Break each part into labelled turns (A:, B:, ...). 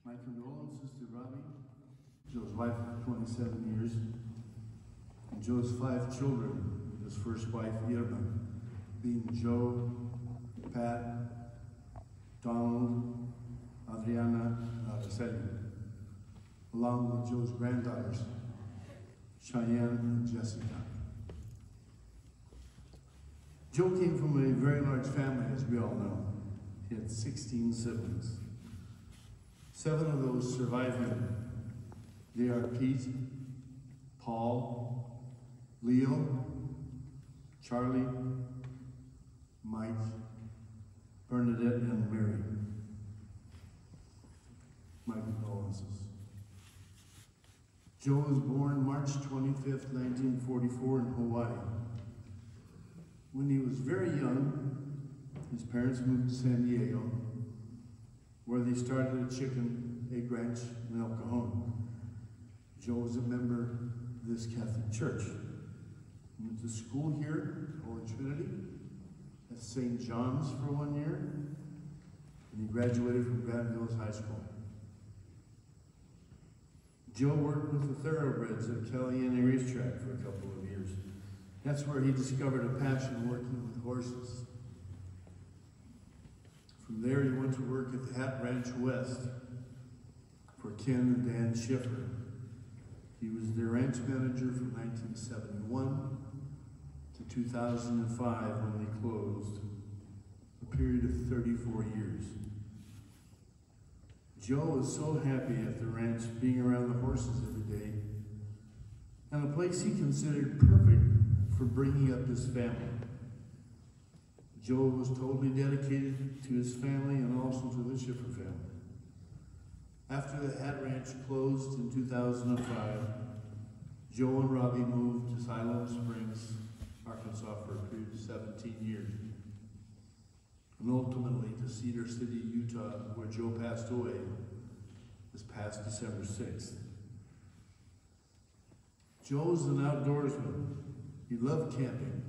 A: My condolences to Robbie, Joe's wife of 27 years, and Joe's 5 children, his first wife, Irma, being Joe, Pat, Donald, Adriana, and Araceli, along with Joe's granddaughters, Cheyenne and Jessica. Joe came from a very large family, as we all know. He had 16 siblings. 7 of those survive him. They are Pete, Paul, Leo, Charlie, Mike, Bernadette, and Mary. My condolences. Joe was born March 25th, 1944 in Hawaii. When he was very young, his parents moved to San Diego, where they started a chicken egg ranch in El Cajon. Joe was a member of this Catholic church. He went to school here, Holy Trinity, at St. John's for 1 year, and he graduated from Grand Hills High School. Joe worked with the thoroughbreds at Caliente Racetrack for a couple of years. That's where he discovered a passion working with horses. From there, he went to work at the Hat Ranch West for Ken and Dan Schiffer. He was their ranch manager from 1971 to 2005 when they closed, a period of 34 years. Joe was so happy at the ranch, being around the horses every day, and a place he considered perfect for bringing up his family. Joe was totally dedicated to his family and also to the Schiffer family. After the Hat Ranch closed in 2005, Joe and Robbie moved to Siloam Springs, Arkansas for a period of 17 years, and ultimately to Cedar City, Utah, where Joe passed away this past December 6th. Joe was an outdoorsman. He loved camping.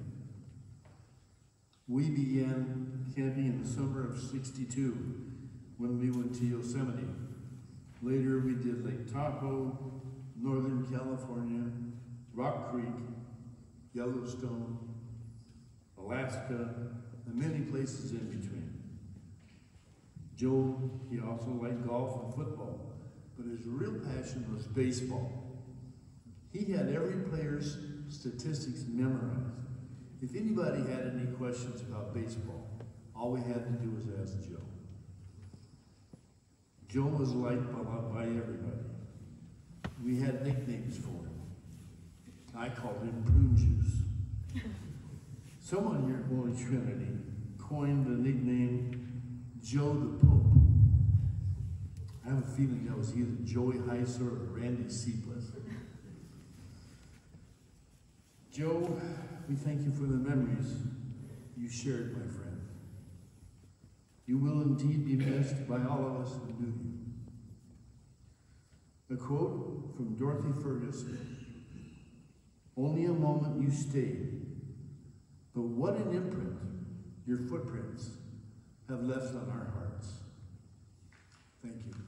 A: We began camping in the summer of '62 when we went to Yosemite. Later we did Lake Tahoe, Northern California, Rock Creek, Yellowstone, Alaska, and many places in between. Joe, he also liked golf and football, but his real passion was baseball. He had every player's statistics memorized. If anybody had any questions about baseball, all we had to do was ask Joe. Joe was liked by everybody. We had nicknames for him. I called him Prune Juice. Someone here at Holy Trinity coined the nickname Joe the Pope. I have a feeling that was either Joey Heiser or Randy Seepless. Joe, we thank you for the memories you shared, my friend. You will indeed be missed by all of us who knew you. A quote from Dorothy Ferguson: "Only a moment you stayed, but what an imprint your footprints have left on our hearts." Thank you.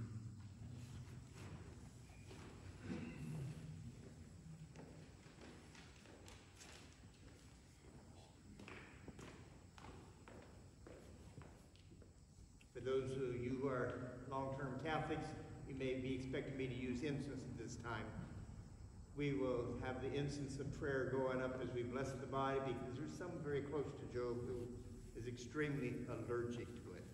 B: For those of you who are long-term Catholics, you may be expecting me to use incense at this time. We will have the incense of prayer going up as we bless the body, because there's someone very close to Joe who is extremely allergic to it.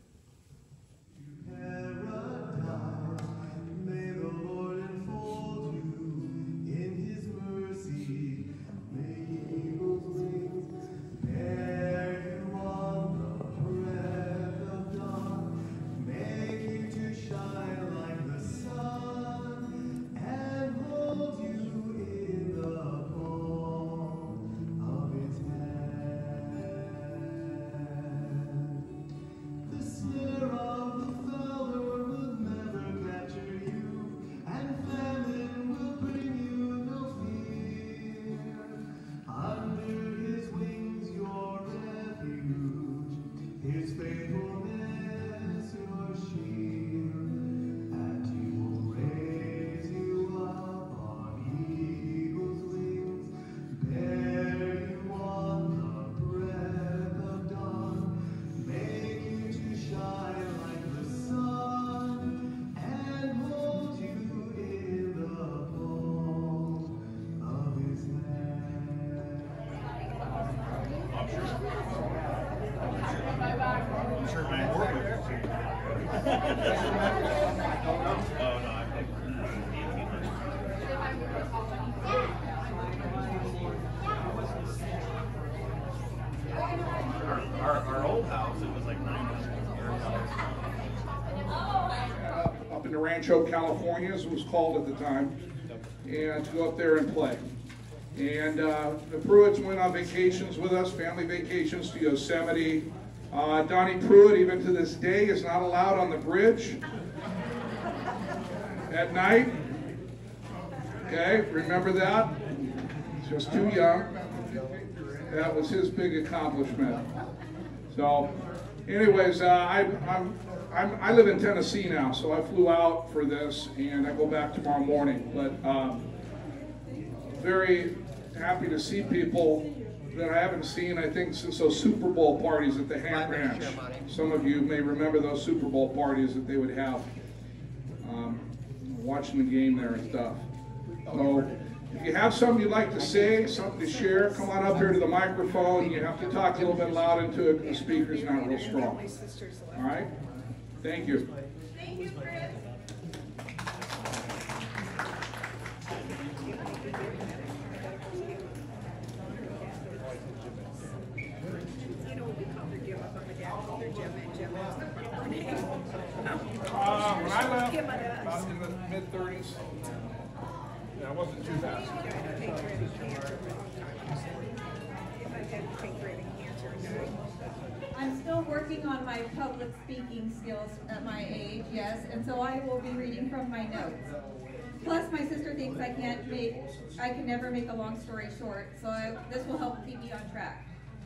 C: Paradise, may the Lord enfold you in his mercy. May eagles' wings bear you on the breath of dawn. Make you to shine like the sun and hold you in the palm of his hand.
D: Our old house, it was like 9
E: up in the Rancho, California, as it was called at the time, and to go up there and play. And the Pruitts went on vacations with us, family vacations to Yosemite. Donnie Pruitt, even to this day, is not allowed on the bridge at night. Okay, remember that? Just too young. That was his big accomplishment. So, anyways, I live in Tennessee now, so I flew out for this, and I go back tomorrow morning. But very happy to see people that I haven't seen, I think, since those Super Bowl parties at the Ham Ranch. Some of you may remember those Super Bowl parties that they would have, watching the game there and stuff. So, if you have something you'd like to say, something to share, come on up here to the microphone. You have to talk a little bit loud into it because the speaker's not real strong. All right? Thank you.
F: Thank you, Chris.
E: When I left, about in the mid-30s, yeah, it wasn't too bad.
F: I'm still working on my public speaking skills at my age, yes, and so I will be reading from my notes. Plus, my sister thinks I can never make a long story short, so this will help keep me on track.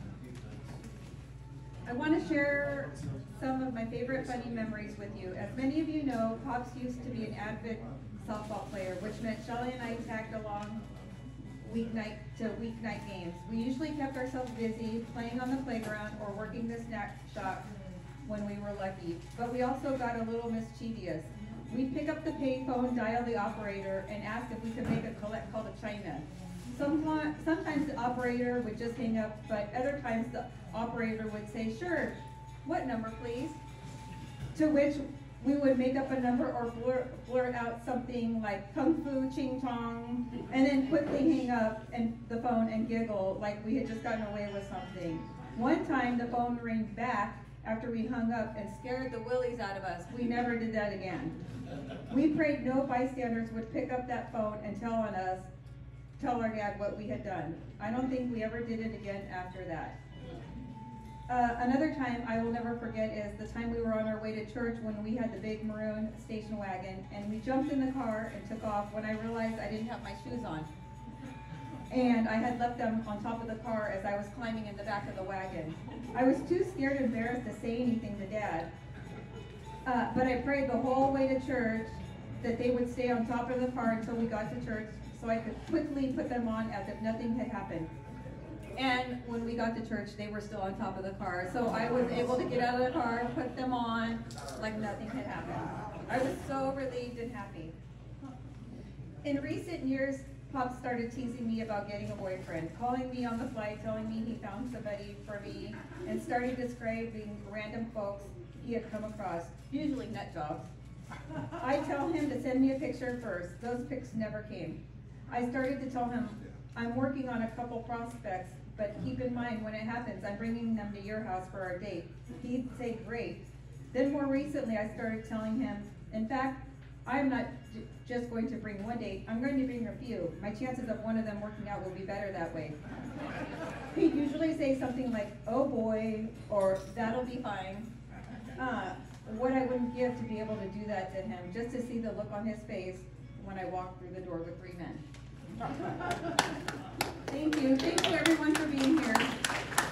F: I want to share some of my favorite funny memories with you. As many of you know, Pops used to be an avid softball player, which meant Shelly and I tagged along weeknight games. We usually kept ourselves busy playing on the playground or working the snack shop when we were lucky. But we also got a little mischievous. We'd pick up the payphone, dial the operator, and ask if we could make a collect call to China. Sometimes the operator would just hang up, but other times the operator would say, "Sure, what number please?" To which we would make up a number or blurt out something like Kung Fu Ching Chong, and then quickly hang up the phone and giggle like we had just gotten away with something. One time the phone rang back after we hung up and scared the willies out of us. We never did that again. We prayed no bystanders would pick up that phone and tell our dad what we had done. I don't think we ever did it again after that. Another time I will never forget is the time we were on our way to church when we had the big maroon station wagon, and we jumped in the car and took off when I realized I didn't have my shoes on. And I had left them on top of the car as I was climbing in the back of the wagon. I was too scared and embarrassed to say anything to Dad. But I prayed the whole way to church that they would stay on top of the car until we got to church so I could quickly put them on as if nothing had happened. And when we got to church, they were still on top of the car. So I was able to get out of the car, put them on like nothing had happened. I was so relieved and happy. In recent years, Pop started teasing me about getting a boyfriend, calling me on the flight, telling me he found somebody for me, and started describing random folks he had come across, usually nut jobs. I tell him to send me a picture first. Those pics never came. I started to tell him, I'm working on a couple prospects, but keep in mind when it happens, I'm bringing them to your house for our date. He'd say, great. Then more recently, I started telling him, in fact, I'm not just going to bring one date, I'm going to bring a few. My chances of one of them working out will be better that way. He'd usually say something like, oh boy, or that'll be fine. What I wouldn't give to be able to do that to him, just to see the look on his face when I walked through the door with 3 men. Thank you everyone for being here.